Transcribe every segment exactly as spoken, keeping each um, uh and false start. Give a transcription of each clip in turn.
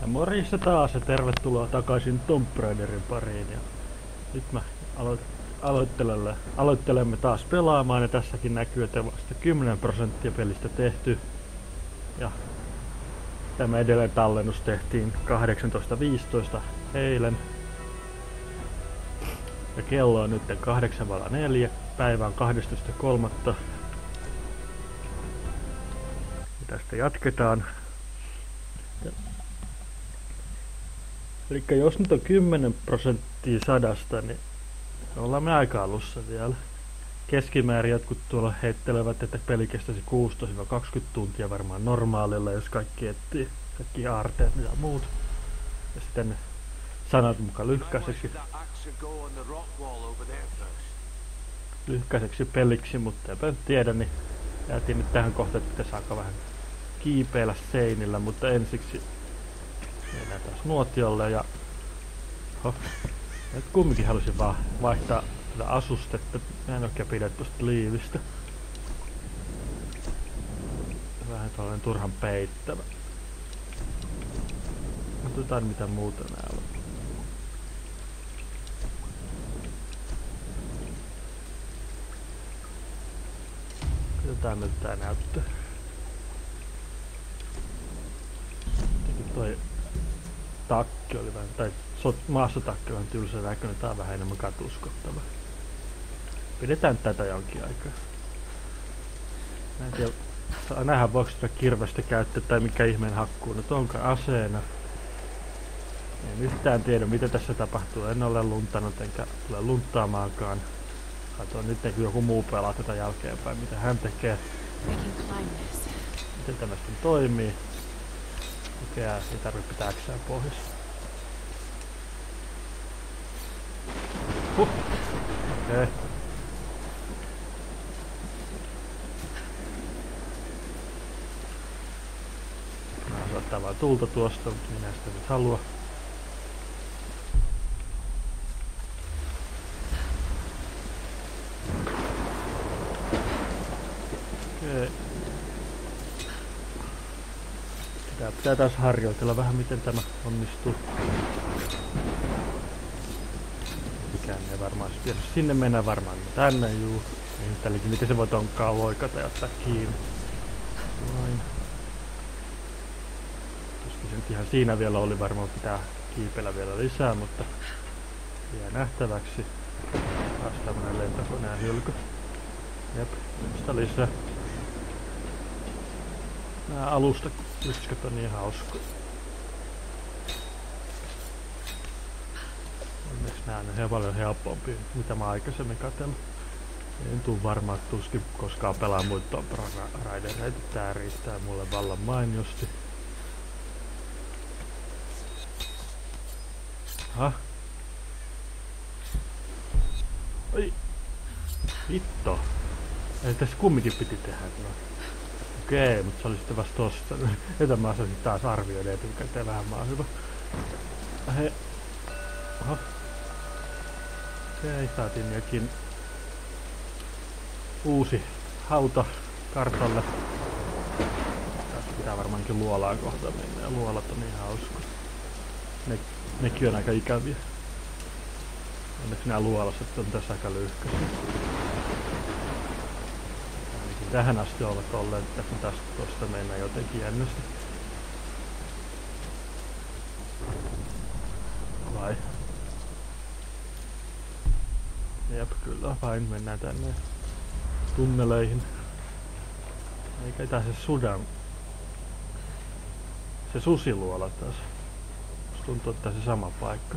Ja morjesta taas ja tervetuloa takaisin Tomb Raiderin pariin. Ja nyt mä aloit- aloittelemme taas pelaamaan ja tässäkin näkyy, että vasta kymmenen prosenttia pelistä tehty. Ja tämä edelleen tallennus tehtiin kahdeksantoista viisitoista eilen. Ja kello on nyt kahdeksan nolla neljä, päivä on kahdestoista kolmatta Ja tästä jatketaan. Eli jos nyt on kymmenen prosenttia sadasta, niin ollaan me aika alussa vielä. Keskimäärin jotkut tuolla heittelevät, että peli kestäisi kuusitoista kaksikymmentä tuntia varmaan normaalilla, jos kaikki etsii kaikki aarteet ja muut. Ja sitten sanat mukaan lyhkäiseksi, lyhkäiseksi peliksi, mutta eipä nyt tiedä, niin jäätiin nyt tähän kohtaan, että saako vähän kiipeillä seinillä, mutta ensiksi mennään taas nuotiolle ja ho, nyt kumminkin halusin vaan vaihtaa tätä asustetta. Mä en oikein pidä tuosta liivistä. Vähän tällainen turhan peittävä. Katsotaan mitä muuta nää on. Katsotaan nyt tää näyttää. Jotenkin toi takki oli vähän, tai maassatakki on tylsä näköinen, tää on vähän enemmän katuskottava. Pidetään tätä jonkin aikaa. Mä en tiedä, saa nähdä voiko sitä kirvestä käyttää tai mikä ihmeen hakkuu nyt onkaan aseena. En yhtään tiedä mitä tässä tapahtuu, en ole luntannut enkä tule lunttaamaankaan. Katsotaan nyt kun joku muu pelaa tätä jälkeenpäin, mitä hän tekee. Miten tämä sitten toimii. Okei, ei tarvitse pitää äksää pohjassa. Huh. Okei. Mä saattaa vaan tulta tuosta, mutta minä sitä nyt halua. Okei. Tää pitää taas harjoitella vähän miten tämä onnistuu. Mikään ei varmaan tiedä. Sinne mennään varmaan tänne juu. Niin tälläkin miten se voi tonkaan loikata ja ottaa kiinni. Noin. Tuskin se nyt ihan siinä vielä oli, varmaan pitää kiipeillä vielä lisää, mutta jää nähtäväksi. Taas tämmönen lentokoneen hylky. Jep, sitä lisää. Nää alusta ysket on niin hauskoja. Onneksi nää on ihan paljon helpompia, mitä mä aikaisemmin katselin. En tuu varmaan tuskin koskaan pelaa muita Tomb Raidereita. Tää riittää mulle vallan mainiosti. Aha. Oi. Hitto. Ei tässä kumminkin piti tehdä. No. Okei, mutta se oli sitten vasta tosta. Jota mä osasin taas arvioida etukäteen vähän maa hyvä. He. Oho. Okei, saatiin jokin uusi hauta kartalle. Tässä pitää varmaankin luolaan kohta mennä ja luolat on niin hauska. Ne, nekin on aika ikäviä. Onneksi nää luolaset on tässä aika lyhkäisiä. Tähän asti ovat olleet, että kun tästä tosta mennään jotenkin jännästi. Vai? Jep, kyllä vain mennään tänne tunneleihin. Eikä tää se sudan. Se susiluola taas. Musta tuntuu, että se sama paikka.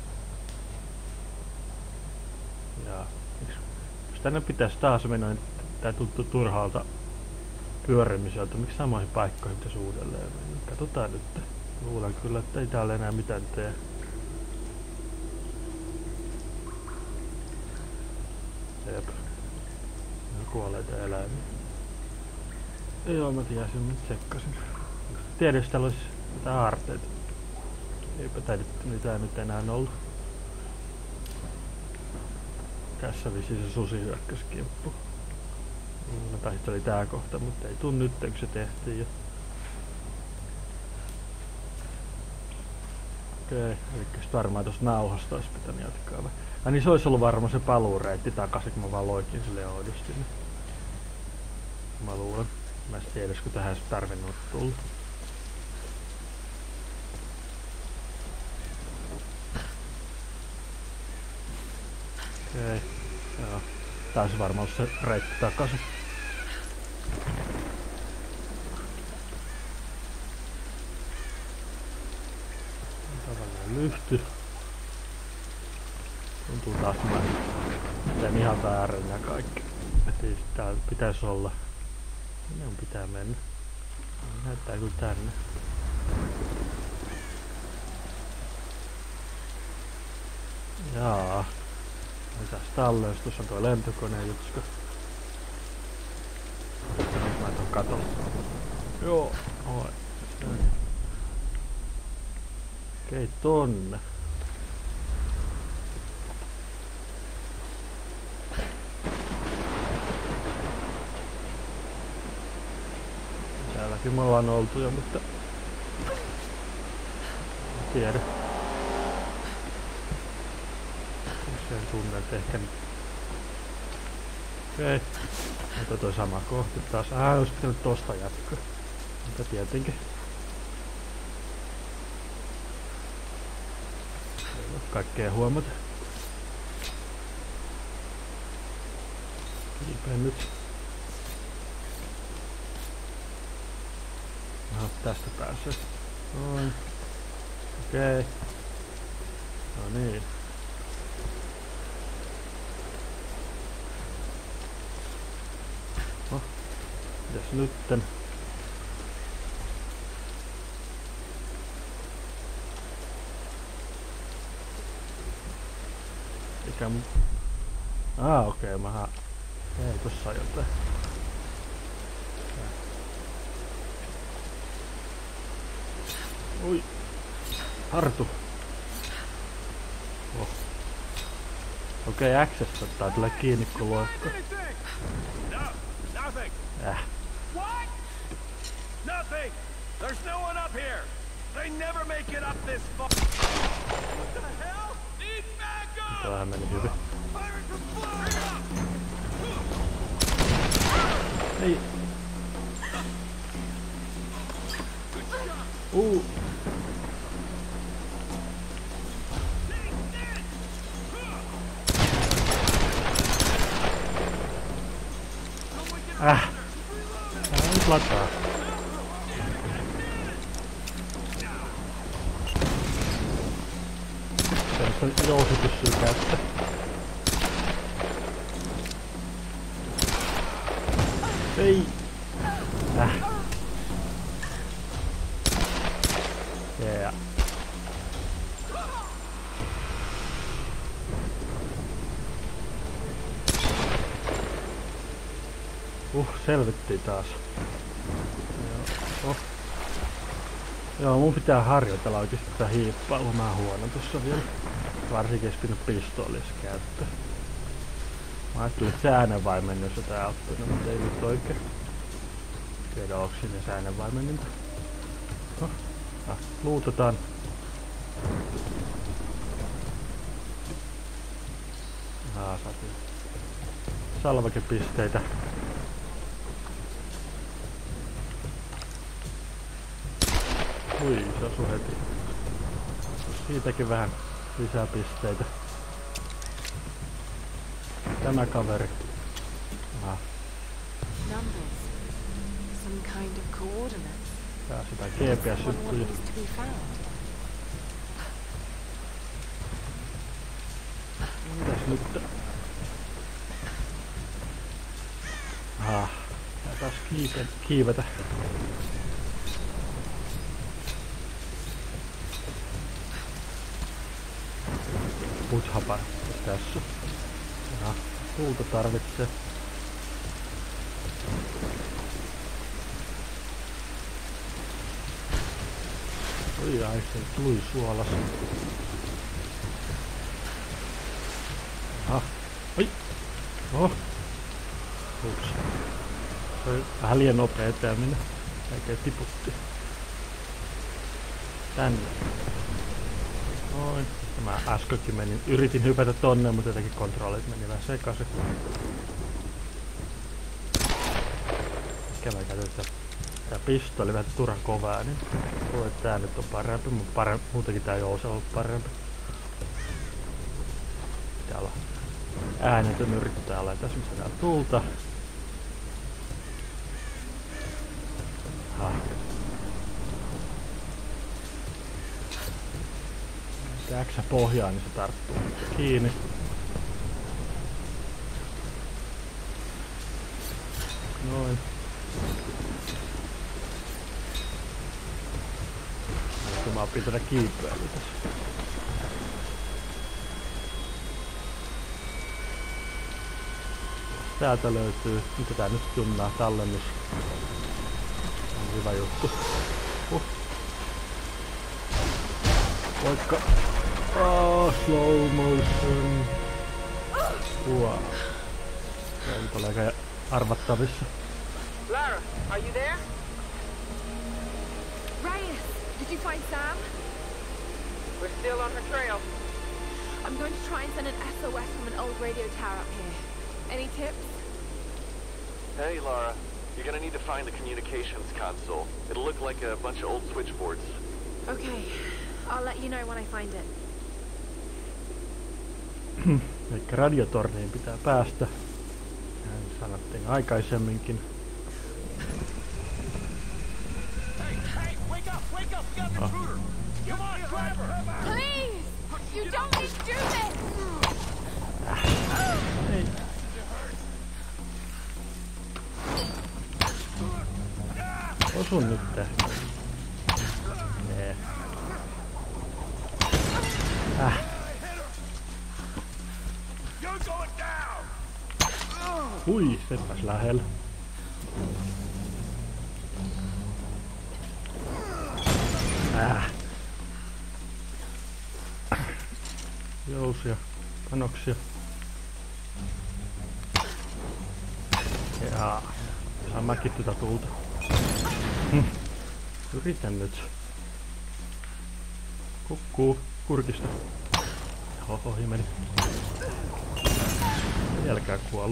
Ja jos tänne pitäisi taas mennä, niin tää tuntuu turhaalta pyörimiseltä. Miksi samoihin paikkoihin pitäisi uudelleen mennä? Katsotaan nyt. Luulen kyllä, että ei täällä enää mitään tee. Jep. Ne kuolleita eläimiä. Joo, mä tiesin, mä tsekkasin. Tiedä, jos täällä olisi jotain aarteita. Eipä taidettu mitään nyt enää ollut. Tässä vissiin se susi hyökkäsi kimppu. Mä taisin oli tää kohta, mutta ei tuu nyt, kun se tehtiin jo. Okei, eli sit varmaan tosta nauhasta olisi pitänyt jatkaa vai? Ai niin se olisi ollut varmaan se paluureitti takaisin, kun mä vaan loikin sille oudosti. Niin. Mä luulen. Mä en tiedä, kun tähän olisi tarvinnut tulla. Okei, joo. Tää olisi varmaan ollut se reitti takaisin. Tavallinen lyhty. Tuntuu taas mä teen ihan väärin ja kaikki. Et ei täällä pitäisi olla. Minne on pitää mennä? Näyttää kyllä tänne. Jaa. Mitäs tälleen? Tuossa on tuo lentokoneen jutska. Nyt mä tuon katon. Joo. Oi. Okei, tonne. Täälläkin me ollaan oltu jo, mutta en tiedä. Sen tunnen, että ehkä nyt. Okei. Mutta toi sama kohti taas. Ah, olisi pitänyt tosta jatkaa. Mutta tietenkin. Ei ole kaikkea huomata. Kiipeen nyt. Aha, tästä pääsee. Noin. Okei. No niin. No. Mitäs nytten? Eikä mun... Ah, okei, okay, mähän... Ei, tossa on jotain. Ui. Hartu. Oh. Okei, okay, Access ottaa tulee kiinni kun luokka. Äh. What? Nothing. There's no one up here. They never make it up this far. What the hell? Need backup. Tämähän meni hyvin. Ei. Uh. Äh. Älä nyt lataa. Tämmöstä jousipyssyä käyttä. Ei. Äh. Yeah. Uh, selvittiin taas. Joo, oh. Joo, mun pitää harjoitella oikeesti tätä hiippailua. Mä oon huono tossa vielä. Varsinkin jos pitänyt pistoolis käyttää. Mä ajattelin, että se äänenvaimennus on tää auttanut, mutta ei nyt oikein. Tiedä onks sinne se äänenvaimenninta. No, ah, luutetaan. Ah, saatiin salvakepisteitä. Ui, se osui heti. Siitäkin vähän lisää pisteitä. Tämä kaveri. Aha. Pääsitään G P S-syttyjä. Mitäs nyt? Aha. Tää taas kiipe, kiivetä. Puthapar tässä. Aha. Puuta tarvitsee. Oi ai, se tuli suolas. Aha. Oi. Oh. Ups. Se oli vähän liian nopea eteäminen. Oikein tiputti. Tänne. Noin. Mä äskenkin menin, yritin hypätä tonne, mutta jotenkin kontrollit meni vähän sekaisin. Ikävä käytän tätä, tää pistoli vähän turhan kovaa, niin luulen, että tää nyt on parempi, mutta parempi, muutenkin tää ei oo se ollut parempi. Täällä äänetön yrittää olla tässä, missä täällä tulta. Ah. Tää X pohjaa, niin se tarttuu kiinni. Noin. Nyt mä opin tätä kiipeilyä tässä. Täältä löytyy, mitä tää nyt junnaa, tallennus. On hyvä juttu. Uh. Vaikka... Oh, slow motion. Wow. Tää nyt oli aika arvattavissa. Lara, are you there? Reyes, did you find Sam? We're still on her trail. I'm going to try and send an S O S from an old radio tower up here. Any tips? Hey, Lara. You're gonna need to find the communications console. It'll look like a bunch of old switchboards. Okay, I'll let you know when I find it. Elikkä radiotorniin pitää päästä. Näin sanottiin aikaisemminkin. Hey, hey, wake up, wake up, we got an intruder. Come on, grab her. Please! You don't need to do this! Ei. Osu nyt. Nee. Äh. You're going down. Ui, sepäs lähellä. Äh. Jousia, panoksia. Jaa. Saan mäkin tätä tulta. Hm. Yritän nyt. Kukkuu kurkista. Oho, ohi meni. Vieläkään kuollut.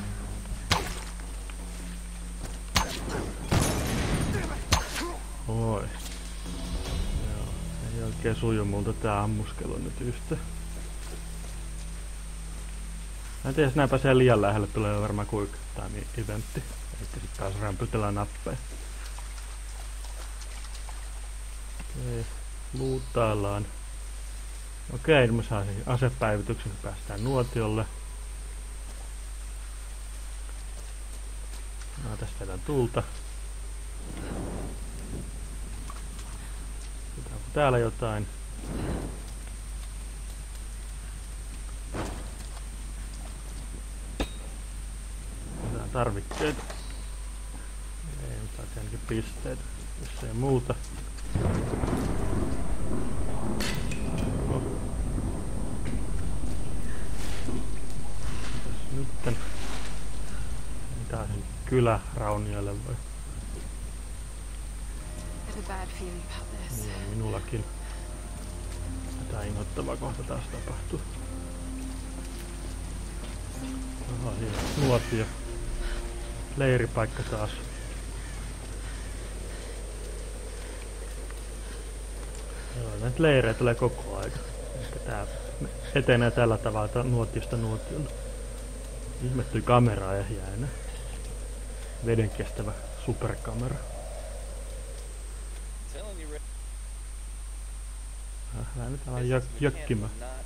Oi. Joo, ei oikein suju multa tää ammuskelu nyt yhtä. Mä en tiedä, jos näin pääsee liian lähelle, tulee varmaan quick time eventti. Eikä sit taas rämpytellä nappeja. Okei, luutaillaan. Okei, nyt mä saisin asepäivityksen, kun päästään nuotiolle. No, tästä tehdään tulta. Onko täällä jotain? Jotain tarvikkeita. Ei, mutta ainakin pisteitä, jos ei muuta. No. Mitäs nytten? Mitä sen kylä Rauniolle vai? I have a bad feeling about this. Niin on minullakin. Jotain inhottavaa kohta taas tapahtuu. Aha, siinä nuotio. Leiripaikka taas. Joo, näitä leirejä tulee koko aika. Ehkä tää etenee tällä tavalla nuotiosta nuotiolle. Ihmettyi kameraa ja jäänä. Veden kestävä superkamera. Lähdetään nyt alan jök- jökkimään.